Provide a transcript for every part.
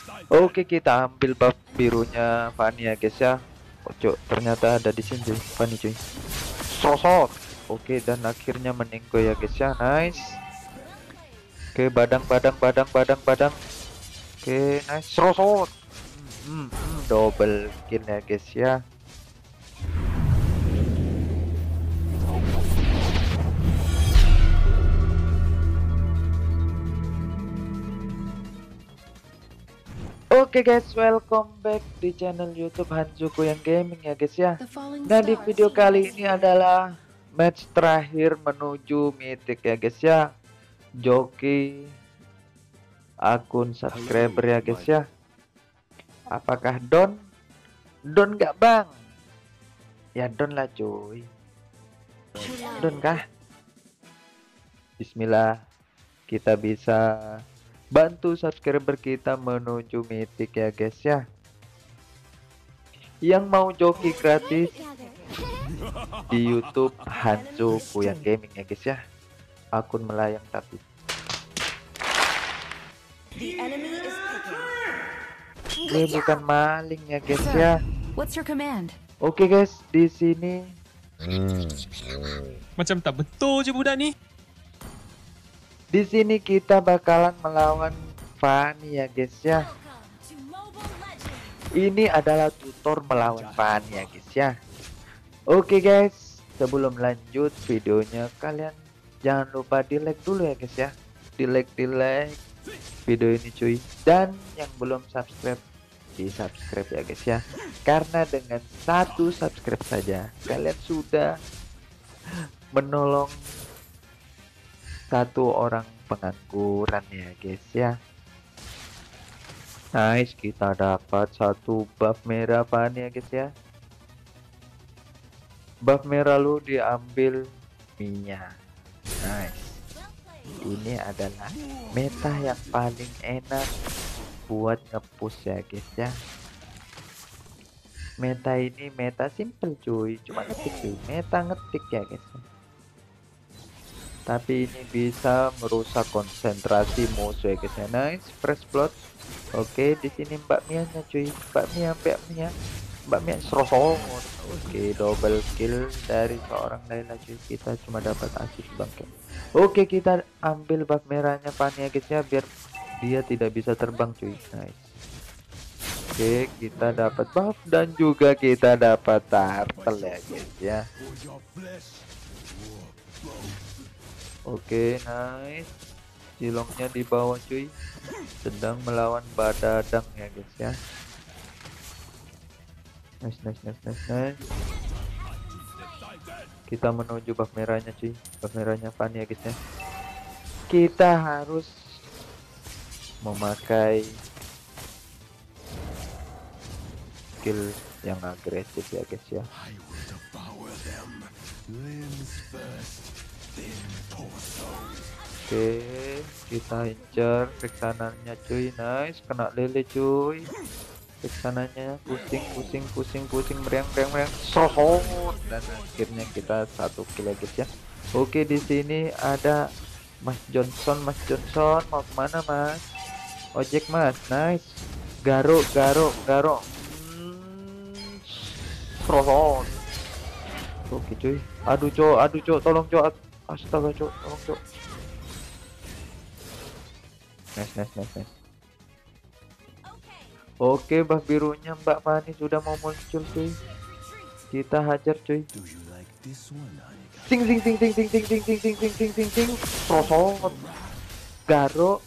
Oke, kita ambil buff birunya Fanny ya guys ya. Oh, cuk, ternyata ada di sini cuy. Fanny cuy. Sosok. Oke, dan akhirnya meninggal ya guys ya. Nice. Oke, badang badang badang badang badang. Oke, nice. Sosok. Double kill ya guys ya. Oke guys, welcome back di channel YouTube Hanzuku yang gaming ya guys ya. Nah, di video kali ini adalah match terakhir menuju mythic ya guys ya. Joki akun subscriber ya guys ya. Apakah Don? Don nggak bang? Ya Don lah cuy. Don kah? Bismillah, kita bisa bantu subscriber kita menuju mythic ya guys ya. Yang mau joki gratis di YouTube Hanzuku yang gaming ya guys ya. Akun melayang tapi ini bukan maling ya guys ya. What's your command? Oke guys, di sini Macam tak betul je budak ni. di sini kita bakalan melawan Fanny ya guys ya. Ini adalah tutor melawan Fanny ya guys ya. Oke guys, sebelum lanjut videonya kalian jangan lupa di like dulu ya guys ya. Di like video ini cuy. Dan yang belum subscribe, di subscribe ya guys ya. Karena dengan 1 subscribe saja kalian sudah menolong 1 orang pengangguran ya guys ya. Nice, kita dapat 1 buff merah Fanny ya guys ya. Buff merah lu diambil Mia. Nice. Ini adalah meta yang paling enak buat ngepush ya guys ya. Meta ini meta simple cuy, cuma ngetik cuy, meta ngetik ya guys. Tapi ini bisa merusak konsentrasi musuh ya guys ya. Nice, fresh blood. Oke, di sini Mbak Mia nya cuy, Mbak Mia serosot. Oke, double kill dari seorang Layla cuy. Kita cuma dapat asis bangke. Oke, kita ambil buff merahnya Fanny ya guys ya, biar dia tidak bisa terbang cuy. Nice. Oke, kita dapat buff dan juga kita dapat turtle ya guys ya. Oke, nice. Cilongnya di bawah cuy, sedang melawan Badadang ya guys ya. Nice. Kita menuju buff merahnya cuy, buff merahnya Fanny ya guys ya. Kita harus memakai skill yang agresif ya guys ya. Oke, kita incer periksanannya cuy. Nice, kena lele cuy. Periksanannya pusing meriang sohot, dan akhirnya kita 1 kill guys ya. Oke, di sini ada Mas Johnson mau kemana Mas? Ojek Mas. Nice, Garo sohot. Oke cuy, aduh cok, tolong cok, astaga cok, tolong cok. Nice. Oke, buff birunya Mbak Fanny sudah mau muncul cuy. Kita hajar cuy. Sing. Sosot. Garo.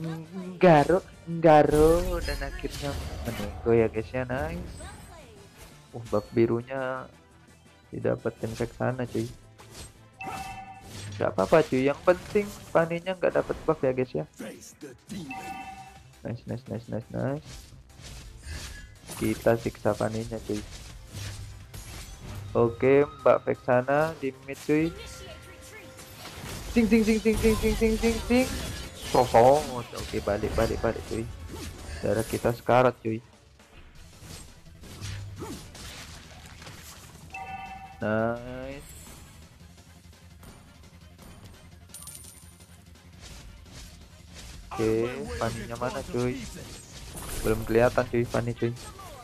Dan akhirnya meninggal ya guys ya. Nice. Buff birunya didapetin ke sana cuy. Gak apa-apa cuy, yang penting Fanny-nya nggak dapat buff ya guys ya. Nice. Kita siksa Fanny-nya cuy. Oke, Mbak Vexana di mid cuy. Sing. Sosot. Oke, balik cuy. Darah kita sekarat cuy. Nice. Oke, Fanny-nya mana cuy? Belum kelihatan cuy, Fanny cuy.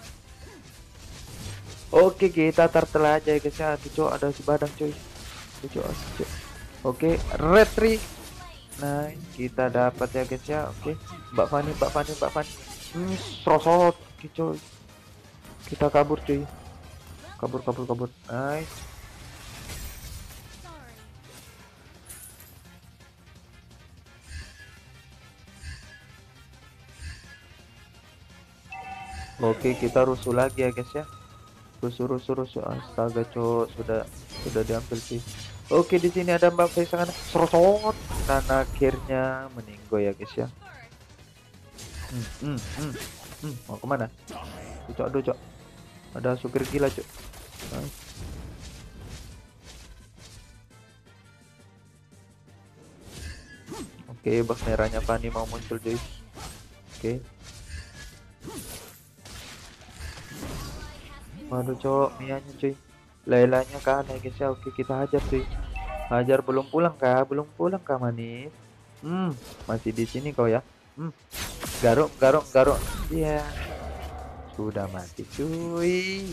Oke, kita turtle aja ya guys ya. Tuh cok, ada si badang cuy. Tuh cok, cok. Oke, red tree. Nice, kita dapat ya guys ya. Oke, Mbak Fanny, Mbak Fanny, Mbak Fanny. Serosot. Oke cuy. Kita kabur cuy. Kabur, kabur, kabur. Nice. Oke, kita rusuh lagi ya guys ya. Rusuh, rusuh, rusuh. Astaga cok, sudah diambil sih. Oke, di sini ada Mbak Faye sangat serosot dan akhirnya meninggal ya guys ya. Mau kemana? Cok, aduh cok. Ada supir gila cok. Nice. Oke, bak merahnya Fanny mau muncul cuy. Oke. Waduh cok, Mianya cuy. Lailanya kan ya guys ya. Oke, kita hajar cuy. Hajar, belum pulang kah? Belum pulang kah manis? Masih di sini kau ya. Garuk, garuk, garuk. Iya. Sudah mati cuy.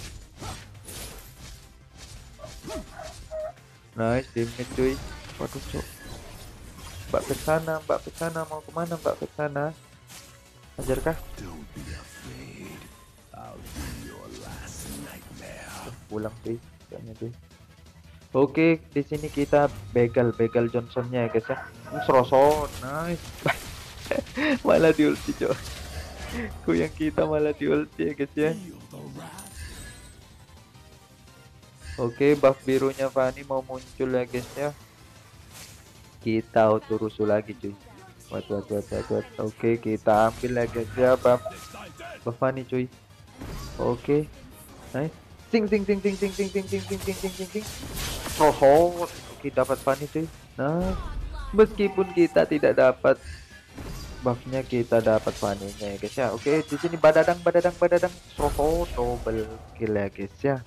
Nice damage cuy. Waduh cok. Mbak Pesana, Mbak Pesana mau kemana Mbak Pesana? Hajar kah? Pulang sih kayaknya deh. Oke, di sini kita begal Johnsonnya ya guys ya. Serosot, nice. Malah di ulti cok. Yang kita malah di ulti ya guys ya. Oke, buff birunya Fanny mau muncul ya guys ya. Kita auto rusuh lagi cuy. Wat. Oke, kita ambil ya guys ya buff Fanny cuy. Oke, nice. Sing. Serosot. Oke, dapat Fanny cuy. Nah, meskipun kita tidak dapat buffnya, kita dapat Fanny-nya ya guys ya. Oke, di sini badadang. Serosot, double kill ya guys ya.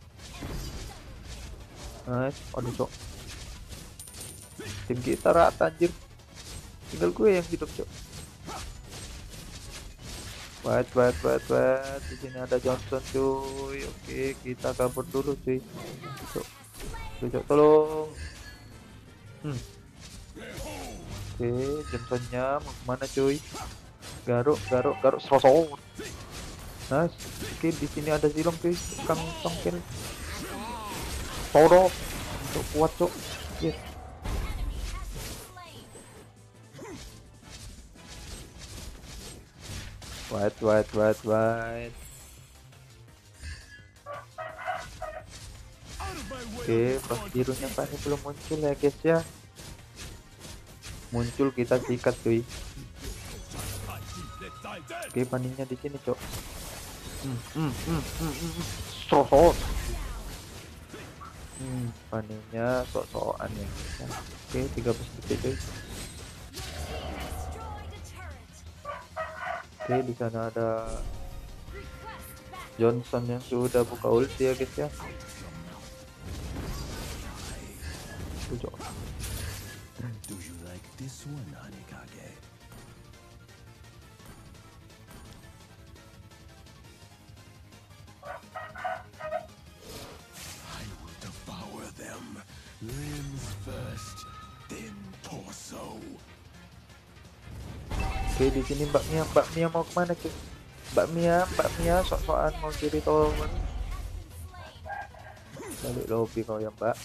Nice. Aduh cok, tim kita rata anjir, tinggal gue yang hidup cok. Wait. Di sini ada Johnson cuy. Oke, kita kabur dulu cuy. Cok, tolong. Oke, Johnsonnya mau kemana cuy? Garuk, serosot. Nice. Oke, di sini ada Zilong cuy. Tukang tongkel. Toro. Cok, kuat cok. Yes. Wait. Oke, buff birunya Fanny belum muncul ya guys ya. Muncul, kita sikat cuy. Oke, Fanny-nya di sini cok. Serosot. Fanny-nya sok-sokan ya guys ya. Oke, 13 detik cuy. Oke, di sana ada Johnson yang sudah buka ulti ya guys ya. Cok. Do you like this one, Hanekage? I will devour them. Limbs first, then torso. Oke, di sini Mbak Mia mau kemana cuy? Mbak Mia sok-sokan mau curi tower. Balik lobby kau ya Mbak.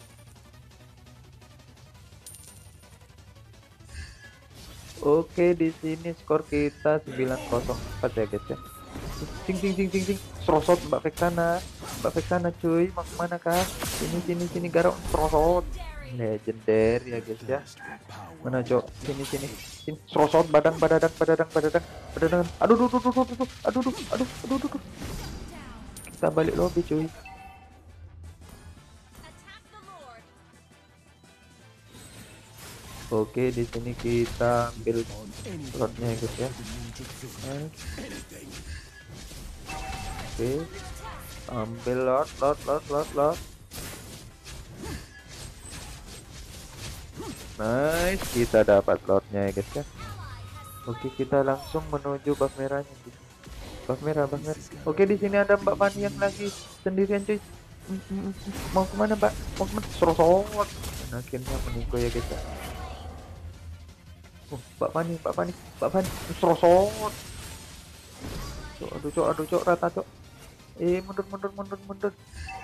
Oke, di sini skor kita 904 ya guys ya. Sing. Serosot Mbak Vexana cuy, mau kemana kah? Sini garong serosot. Legender ya guys ya. Mana cok? Sini. Serosot badang. Aduh. Kita balik lobby cuy. Oke, di sini kita ambil slotnya ya guys ya. Oke, ambil lot. Nice, kita dapat lotnya ya guys ya. Oke, kita langsung menuju buff merahnya. Buff merah, buff merah. Oke, di sini ada Mbak Fani yang lagi sendirian, cuy. Mau kemana, Mbak? Mau kemana? Serosot. Dan akhirnya meninggal ya, guys. Ya. Mbak Fani, Mbak Fani, Mbak Fani. Serosot. Cok, aduh, cok, aduh, cok, rata, cok. Mundur, mundur, mundur, mundur.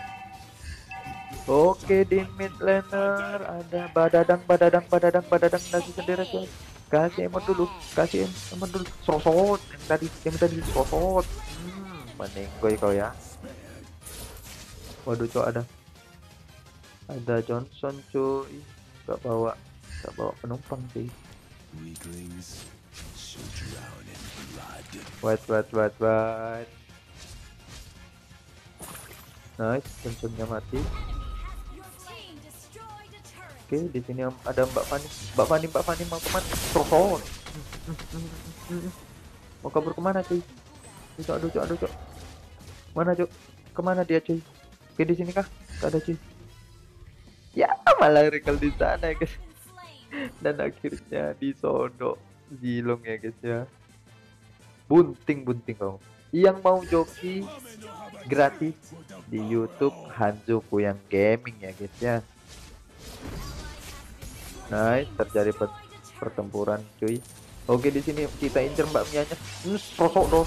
Oke, di mid laner ada badadang, badadang, badadang, badadang lagi sendiri, cuy. Kasih emot dulu, kasih emot dulu. Serosot. Yang tadi serosot. Meninggoy kau ya. Waduh, cok, ada Johnson, cuy. Gak bawa penumpang, cuy. Weaklings should drown in blood. Wait. Nice, Johnsonnya mati. Oke, di sini ada Mbak Fani. Mbak Fani mau kemana? Serosot. Mau kabur kemana, cuy? Aduh, cok. Mana, cok? Kemana dia, cuy? Oke, di sini kah? Gak ada, cuy. Ya, malah recall di sana, guys. Dan akhirnya disodok Zilong ya, guys ya. Bunting kau. Yang mau joki gratis di YouTube Hanzoku yang gaming ya, guys ya. Nice, terjadi pertempuran, cuy. Oke, di sini kita incer Mbak Mianya. Sosok.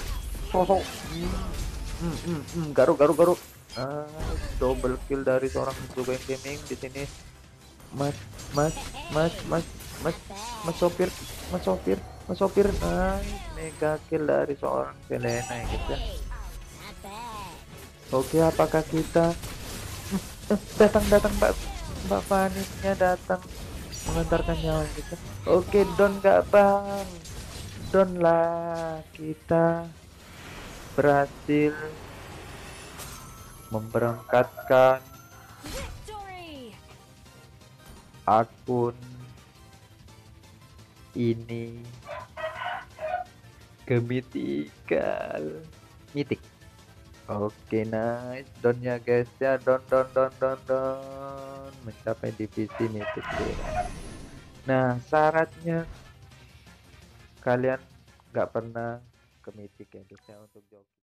Garuk. Double kill dari seorang Hanzoku yang gaming di sini. Mas sopir. Nice, mega kill dari seorang Selena ya, guys ya. Oke, apakah kita datang Mbak Fani-nya datang mengantarkan nyawa kita. Oke, don gak bang, don lah, kita berhasil memberangkatkan akun ini ke mitik. Oke, nice donnya, guys ya. Don mencapai divisi mitik. Nah, syaratnya kalian nggak pernah ke mitik ya, guys ya, untuk joki.